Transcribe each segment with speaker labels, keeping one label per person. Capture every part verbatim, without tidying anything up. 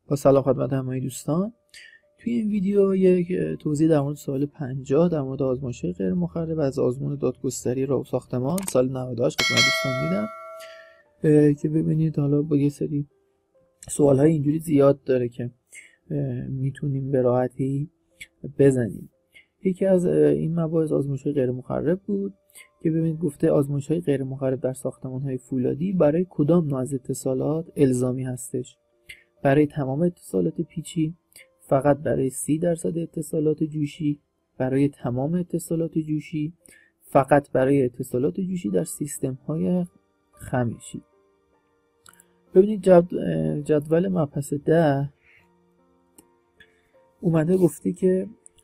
Speaker 1: با سلام خدمت همه دوستان. توی این ویدیو یک توضیح در مورد سوال پنجاه در مورد آزمایش‌های غیر مخرب از آزمون دادگستری راه و ساختمان سال نود و هشت خدمت دوستان میدم که ببینید حالا با یه سری سوال‌های اینجوری زیاد داره که میتونیم به راحتی بزنیم. یکی از این مباحث آزمایش‌های غیر مخرب بود که ببینید گفته آزمایش‌های غیر مخرب در ساختمان‌های فولادی برای کدام نوع از اتصالات الزامی هستش؟ برای تمام اتصالات پیچی، فقط برای سی درصد اتصالات جوشی، برای تمام اتصالات جوشی، فقط برای اتصالات جوشی در سیستم های خمیشی. ببینید جدول مبحث ده اومده گفته که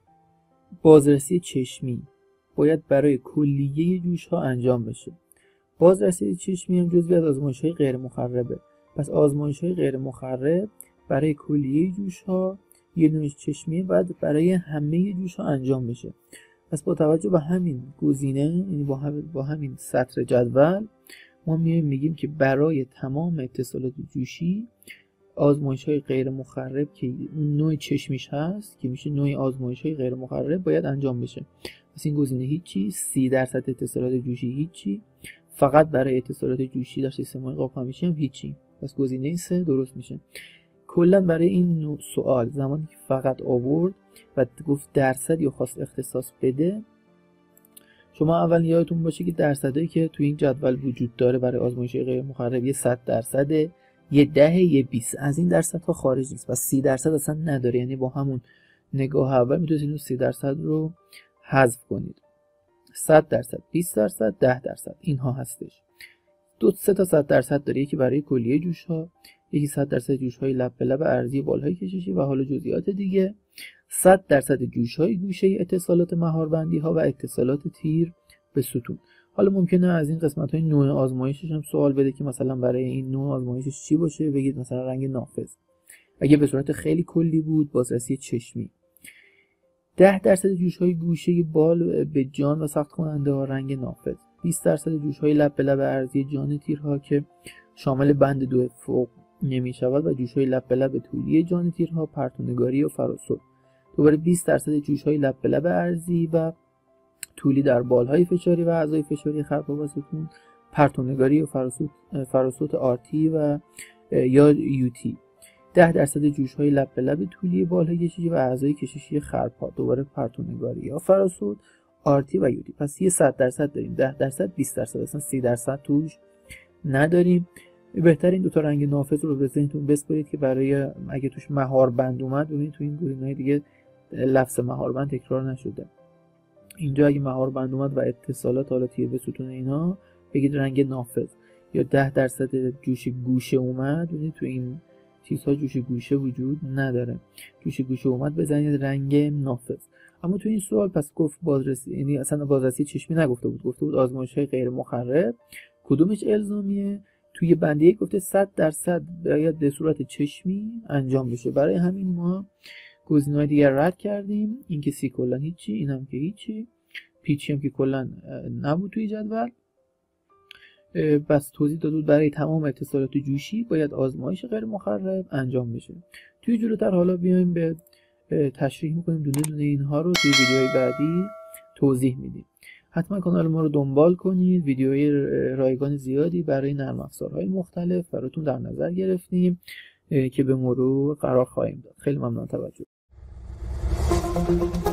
Speaker 1: بازرسی چشمی باید برای کلیه جوش ها انجام بشه. بازرسی چشمی هم جزوی از آزمایش های غیر مخربه. پس آزمایش های غیر مخرب برای کلیه جوش ها یه نوع چشمی باید برای همه جوش ها انجام بشه. پس با توجه به همین گزینه، یعنی با, هم با همین سطر جدول ما میایم میگیم که برای تمام اتصالات جوشی آزمایش های غیر مخرب که اون نوع چشمیش هست که میشه نوع آزمایش های غیر مخرب باید انجام بشه. پس این گزینه هیچی، سی درصد اتصالات جوشی هیچی، فقط برای اتصالات جوشی در سیستم های قاب خمیشی هم هیچی. پس گزینه سه درست میشه. کلا برای این نوع سوال زمانی که فقط آورد و گفت درصد یا خواست اختصاص بده، شما اول یادتون باشه که درصدایی که توی این جدول وجود داره برای آزمایش غیر مخرب یه صد درصده، یه ده، یه بیست. از این درصدها خارج نیست. پس سی درصد اصلا نداره. یعنی با همون نگاه اول میتونید اینو سی درصد رو حذف کنید. صد درصد، بیست درصد، ده درصد اینها هستش. دو سه تا صد درصد داره، یکی برای کلیه جوش ها، یکی صد درصد جوش های لب به لب ارضی بالهای کششی و حالا جزئیات دیگه. صد درصد جوش های گوشه اتصالات مهاربندی ها و اتصالات تیر به ستون. حالا ممکنه از این قسمت های نوع آزمایشش هم سوال بده که مثلا برای این نوع آزمایشش چی باشه، بگید مثلا رنگ نافذ. اگه به صورت خیلی کلی بود بازرسی چشمی. ده درصد جوش های گوشه بال به جان و سخت کننده ها رنگ نافذ. بیست درصد جوش های لب به لب ارضی جان تیرها که شامل بند دو فوق نمی شود و جوش های لب به لب طولی جان تیرها پرتونگاری و فراسود. دوباره بیست درصد جوش های لب به لب ارضی و طولی در بالهای فشاری و اعضای فشاری خرپا و ستون، پرتونگاری و فراسود فراسود آرتی و یا یوتی. ده درصد جوش های لب به لب طولی بالهای کششی و اعضای کششی خرپا، دوباره پرتونگاری یا فراسود آرتی و یوتی. پس یه صد درصد داریم، ده درصد، بیست درصد، اصلا سی درصد توش نداریم. بهتر این دو تا رنگ نافذ رو به ذهنتون بسپارید که برای اگه توش مهاربند اومد، ببینید تو این گزینه‌های دیگه لفظ مهاربند تکرار نشده. اینجا اگه مهاربند اومد و اتصالات حالا تیر به ستون اینا، بگید رنگ نافذ. یا ده درصد جوش گوشه اومد، ببینید تو این چیزها جوش گوشه وجود نداره. جوش گوشه اومد بزنید رنگ نافذ. اما تو این سوال پس گفت بازرسی، یعنی اصلا بازرسی چشمی نگفته بود، گفته بود آزمایش‌های غیر مخرب کدومش الزامیه. توی بند یک گفته صد درصد باید به صورت چشمی انجام بشه. برای همین ما گزینه‌های دیگر رد کردیم. این که سی کلا هیچی، این هم که هیچی، پیچی هم که کلا نبود توی جدول. بس توضیح داده بود برای تمام اتصالات جوشی باید آزمایش غیر مخرب انجام بشه. توی جلوتر حالا بیایم به تشریح میکنیم دونه دونه اینها رو توی ویدیوهای بعدی توضیح میدیم. حتما کانال ما رو دنبال کنید. ویدیوهای رایگان زیادی برای نرم افزارهای مختلف براتون در نظر گرفتیم که به مرور قرار خواهیم داد. خیلی ممنون توجه.